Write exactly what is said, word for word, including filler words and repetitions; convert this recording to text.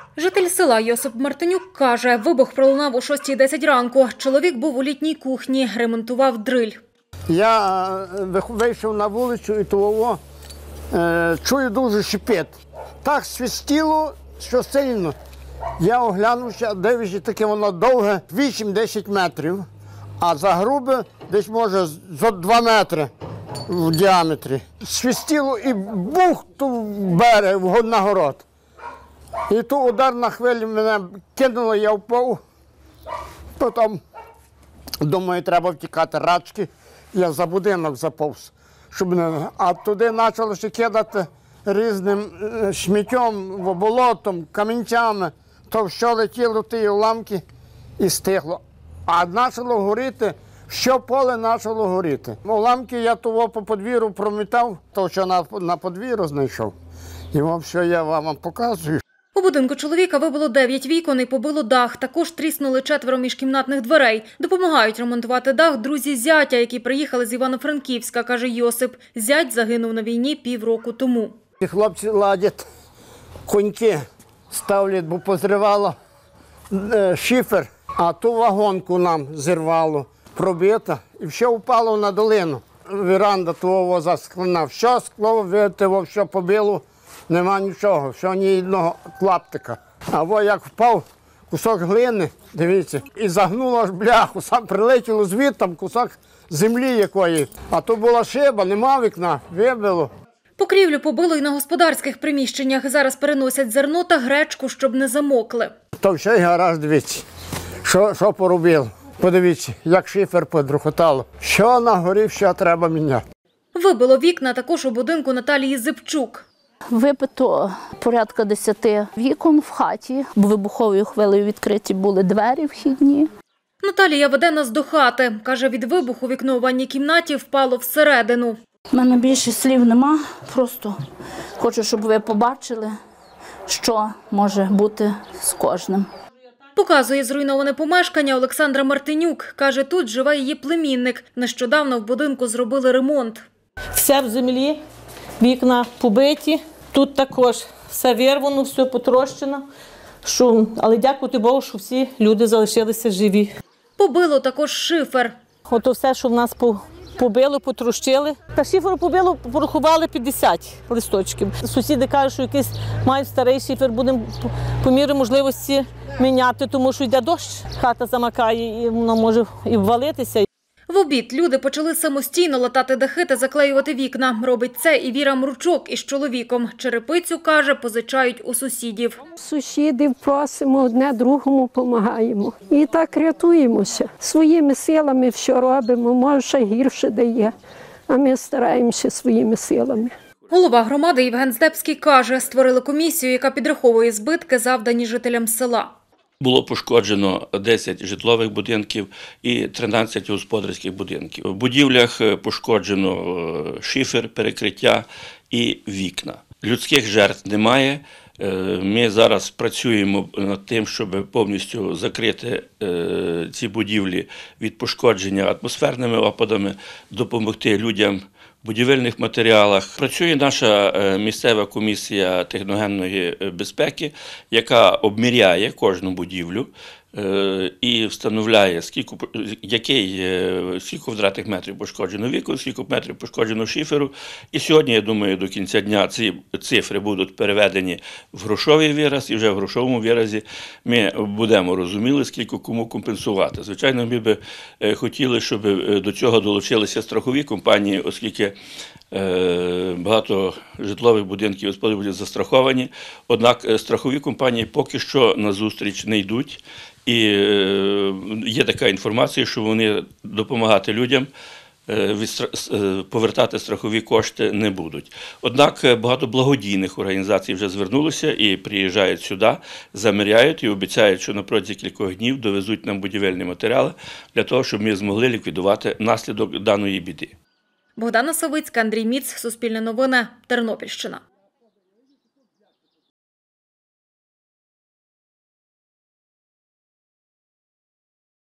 Житель села Йосип Мартинюк каже, вибух пролунав о шостій десять ранку. Чоловік був у літній кухні, ремонтував дриль. Я вийшов на вулицю і того е, чую дуже шипить. Так свистіло, що сильно. Я оглянувся, дивлюся, таке воно довге, вісім-десять метрів, а загрубе десь може зо два метри в діаметрі. Свистіло і бух ту берег на город. І ту ударна хвиля мене кинула, я впав. Потім, думаю, треба втікати рачки. Я за будинок заповз. Щоб не... А туди почалося кидати різним сміттям, болотом, камінцями. То все летіло ті уламки і стигло. А почало горіти, все поле почало горіти. Уламки я того по подвір'ю промітав, то що на, на подвір'ю знайшов. І вам все я вам показую. У будинку чоловіка вибило дев'ять вікон і побило дах. Також тріснули четверо міжкімнатних дверей. Допомагають ремонтувати дах друзі зятя, які приїхали з Івано-Франківська, каже Йосип. Зять загинув на війні півроку тому. Хлопці ладять коньки, ставлять, бо позривало шифер, а ту вагонку нам зірвало, пробито, і все впало на долину. Веранда того засклена, все скло, видите, все побило. Нема нічого, все ні одного клаптика. А во як впав кусок глини, дивіться, і загнуло аж бляху, сам прилетіло звідти кусок землі якої. А то була шиба, нема вікна, вибило. Покрівлю побило і на господарських приміщеннях. Зараз переносять зерно та гречку, щоб не замокли. То все й гараж, дивіться, що, що поробило. Подивіться, як шифер подрухотало. Що на горі, що треба міняти. Вибило вікна також у будинку Наталії Зипчук. Вибито порядка десяти вікон в хаті, бо вибуховою хвилею відкриті були двері вхідні. Наталія веде нас до хати. Каже, від вибуху вікно у ванній кімнаті впало всередину. У мене більше слів нема, просто хочу, щоб ви побачили, що може бути з кожним. Показує зруйноване помешкання Олександра Мартинюк. Каже, тут живе її племінник. Нещодавно в будинку зробили ремонт. Все в землі, вікна побиті, тут також все вирвано, все потрощено. Що, але дякувати Богу, що всі люди залишилися живі. Побило також шифер. Ото все, що в нас побило, потрощили. Та шиферу побило, порахували п'ятдесят листочків. Сусіди кажуть, що якийсь мають старий шифер, будемо по мірі можливості міняти, тому що йде дощ, хата замакає і воно може і ввалитися. В обід люди почали самостійно латати дахи та заклеювати вікна. Робить це і Віра Мручок із чоловіком. Черепицю, каже, позичають у сусідів. Сусідів просимо, одне другому допомагаємо. І так рятуємося. Своїми силами все робимо, може ще гірше дає, а ми стараємося своїми силами. Голова громади Євген Здебський каже, створили комісію, яка підраховує збитки, завдані жителям села. Було пошкоджено десять житлових будинків і тринадцять господарських будинків. В будівлях пошкоджено шифер, перекриття і вікна. Людських жертв немає. Ми зараз працюємо над тим, щоб повністю закрити ці будівлі від пошкодження атмосферними опадами, допомогти людям в будівельних матеріалах. Працює наша місцева комісія техногенної безпеки, яка обміряє кожну будівлю і встановляє, скільки, який, скільки квадратних метрів пошкоджено вікон, скільки метрів пошкоджено шиферу. І сьогодні, я думаю, до кінця дня ці цифри будуть переведені в грошовий вираз, і вже в грошовому виразі ми будемо розуміли, скільки кому компенсувати. Звичайно, ми б хотіли, щоб до цього долучилися страхові компанії, оскільки багато житлових будинків господарів застраховані, однак страхові компанії поки що на зустріч не йдуть. І є така інформація, що вони допомагати людям повертати страхові кошти не будуть. Однак багато благодійних організацій вже звернулися і приїжджають сюди, заміряють і обіцяють, що на протязі кількох днів довезуть нам будівельні матеріали для того, щоб ми змогли ліквідувати наслідок даної біди. Богдана Савицька, Андрій Міц, Суспільне новини, Тернопільщина.